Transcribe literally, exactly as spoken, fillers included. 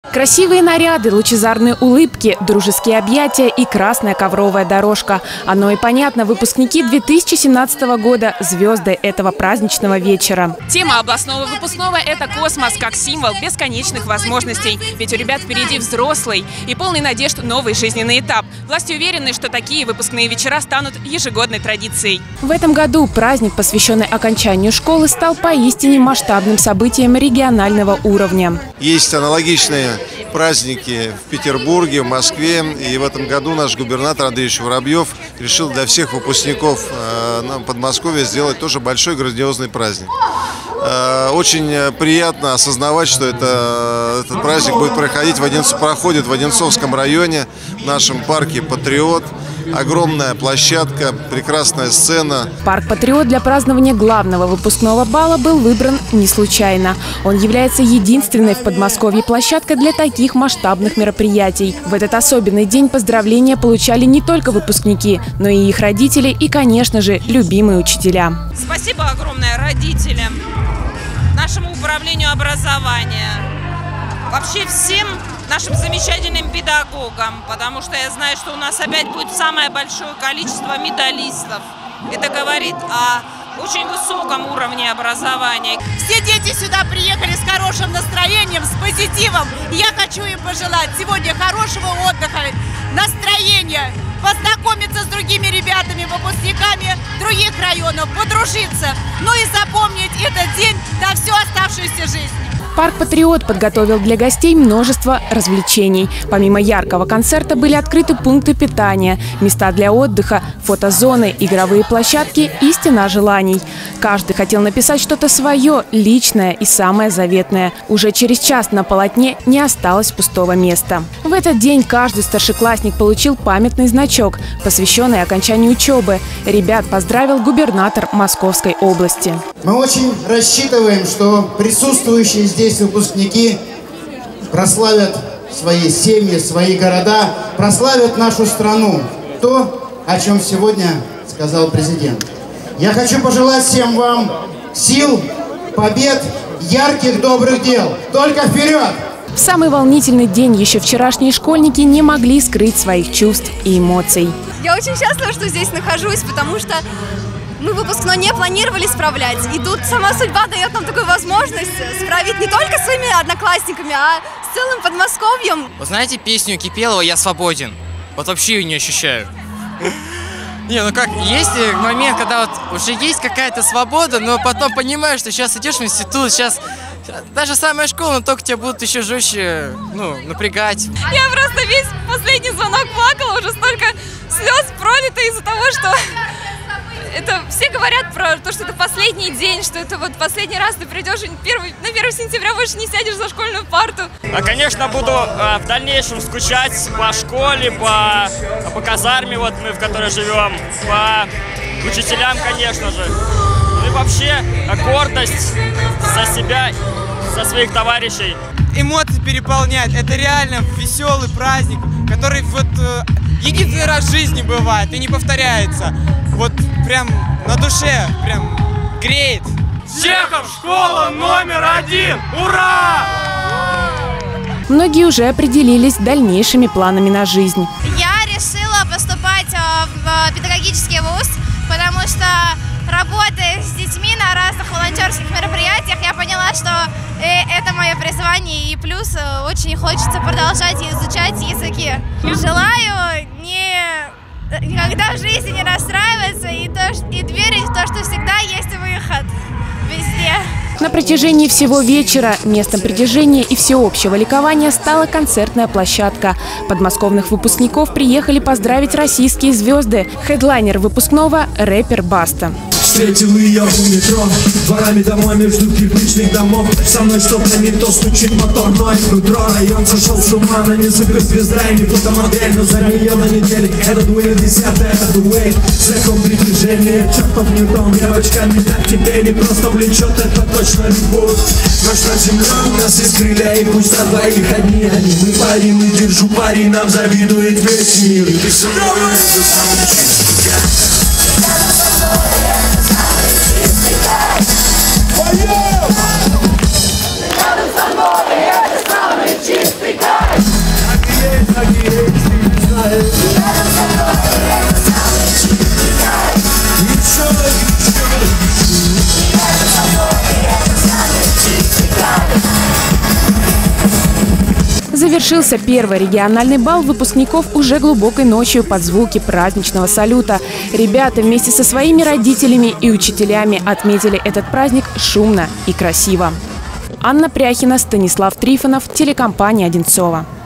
Красивые наряды, лучезарные улыбки, дружеские объятия и красная ковровая дорожка. Оно и понятно, выпускники две тысячи семнадцатого года – звезды этого праздничного вечера. Тема областного выпускного – это космос как символ бесконечных возможностей. Ведь у ребят впереди взрослый и полный надежд новый жизненный этап. Власти уверены, что такие выпускные вечера станут ежегодной традицией. В этом году праздник, посвященный окончанию школы, стал поистине масштабным событием регионального уровня. Есть аналогичные праздники в Петербурге, в Москве. И в этом году наш губернатор Андрей Воробьев решил для всех выпускников э, Подмосковья сделать тоже большой грандиозный праздник. Э, очень приятно осознавать, что это, этот праздник будет проходить в Одинцов, проходит в Одинцовском районе, в нашем парке «Патриот». Огромная площадка, прекрасная сцена. Парк «Патриот» для празднования главного выпускного бала был выбран не случайно. Он является единственной в Подмосковье площадкой для таких масштабных мероприятий. В этот особенный день поздравления получали не только выпускники, но и их родители и, конечно же, любимые учителя. Спасибо огромное родителям, нашему управлению образования, вообще всем нашим замечательным педагогам, потому что я знаю, что у нас опять будет самое большое количество медалистов. Это говорит о очень высоком уровне образования. Все дети сюда приехали с хорошим настроением, с позитивом. Я хочу им пожелать сегодня хорошего отдыха, настроения, познакомиться с другими ребятами, выпускниками других районов, подружиться, ну и запомнить этот день на всю оставшуюся жизнь. Парк «Патриот» подготовил для гостей множество развлечений. Помимо яркого концерта были открыты пункты питания, места для отдыха, фотозоны, игровые площадки и стена желаний. Каждый хотел написать что-то свое, личное и самое заветное. Уже через час на полотне не осталось пустого места. В этот день каждый старшеклассник получил памятный значок, посвященный окончанию учебы. Ребят поздравил губернатор Московской области. Мы очень рассчитываем, что присутствующие здесь выпускники прославят свои семьи, свои города, прославят нашу страну. То, о чем сегодня сказал президент. Я хочу пожелать всем вам сил, побед, ярких, добрых дел. Только вперед! В самый волнительный день еще вчерашние школьники не могли скрыть своих чувств и эмоций. Я очень счастлива, что здесь нахожусь, потому что мы выпускной не планировали справлять. И тут сама судьба дает нам такую возможность справить не только своими одноклассниками, а с целым Подмосковьем. Вы знаете песню Кипелова «Я свободен»? Вот вообще ее не ощущаю. Не, ну как, есть момент, когда вот уже есть какая-то свобода, но потом понимаешь, что сейчас идешь в институт, сейчас даже самая школа, но только тебя будут еще жестче, ну, напрягать. Я просто весь последний звонок плакала, уже столько слез пролито из-за того, что это все говорят про то, что это последний день, что это вот последний раз ты придешь первый, на первое сентября больше не сядешь за школьную парту. А, конечно, буду а, в дальнейшем скучать по школе, по, по казарме, вот мы в которой живем, по учителям, конечно же. Ну и вообще гордость за себя, за своих товарищей. Эмоции переполняют. Это реально веселый праздник, который вот э, единственный раз в жизни бывает и не повторяется. Вот прям на душе, прям греет. Чехов, школа номер один! Ура! Многие уже определились с дальнейшими планами на жизнь. Я решила поступать в педагогический вуз, потому что, работая с детьми на разных волонтерских мероприятиях, я поняла, что это мое призвание, и плюс очень хочется продолжать изучать языки. Желаю не... никогда в жизни не расстраиваться и, то, и верить в то, что всегда есть выход везде. На протяжении всего вечера местом притяжения и всеобщего ликования стала концертная площадка. Подмосковных выпускников приехали поздравить российские звезды. Хедлайнер выпускного – рэпер Баста. Встретил ее у метро, дворами домой между кирпичных домов. Со мной что-то не то, стучит мотор, но и нутро. Район сошел с ума, она не суперзвезда и не фотомодель, но за нее на неделе этот Дуэйн, десятая, это Дуэйн. Знаком притяжения, чертов Ньютон. Девочками так тебе не просто влечет, это точно любовь. Ночь над землей, нас из крыля, и пусть на двоих одни они. Мы парим и держу пари, нам завидует весь мир. И ты со мной, это самый чистый гад. Рядом со мной, это самый чистый Завершился первый региональный бал выпускников уже глубокой ночью под звуки праздничного салюта. Ребята вместе со своими родителями и учителями отметили этот праздник шумно и красиво. Анна Пряхина, Станислав Трифонов, телекомпания «Одинцово».